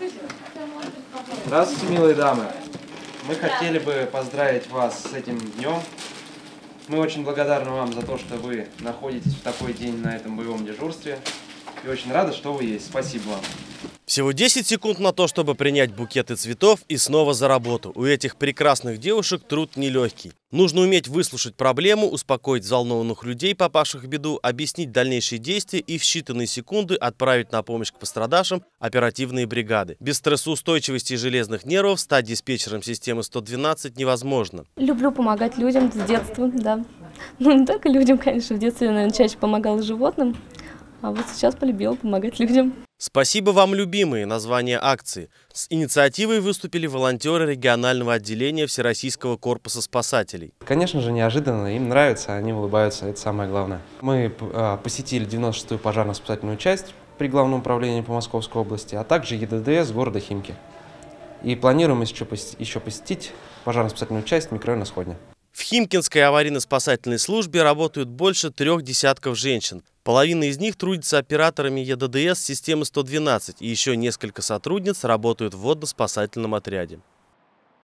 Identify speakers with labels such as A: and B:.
A: Здравствуйте, милые дамы. Мы хотели бы поздравить вас с этим днем. Мы очень благодарны вам за то, что вы находитесь в такой день на этом боевом дежурстве. И очень рады, что вы есть. Спасибо вам.
B: Всего 10 секунд на то, чтобы принять букеты цветов и снова за работу. У этих прекрасных девушек труд нелегкий. Нужно уметь выслушать проблему, успокоить взволнованных людей, попавших в беду, объяснить дальнейшие действия и в считанные секунды отправить на помощь к пострадавшим оперативные бригады. Без стрессоустойчивости и железных нервов стать диспетчером системы 112 невозможно.
C: Люблю помогать людям с детства, да. Ну, не только людям, конечно, в детстве я, наверное, чаще помогала животным, а вот сейчас полюбила помогать людям.
B: Спасибо вам, любимые, название акции. С инициативой выступили волонтеры регионального отделения Всероссийского корпуса спасателей.
A: Конечно же, неожиданно, им нравится, они улыбаются, это самое главное. Мы посетили 96-ю пожарно-спасательную часть при Главном управлении по Московской области, а также ЕДДС города Химки. И планируем еще посетить пожарно-спасательную часть микрорайона Сходня.
B: В Химкинской аварийно-спасательной службе работают больше 3 десятков женщин. Половина из них трудится операторами ЕДДС системы 112, и еще несколько сотрудниц работают в водно-спасательном отряде.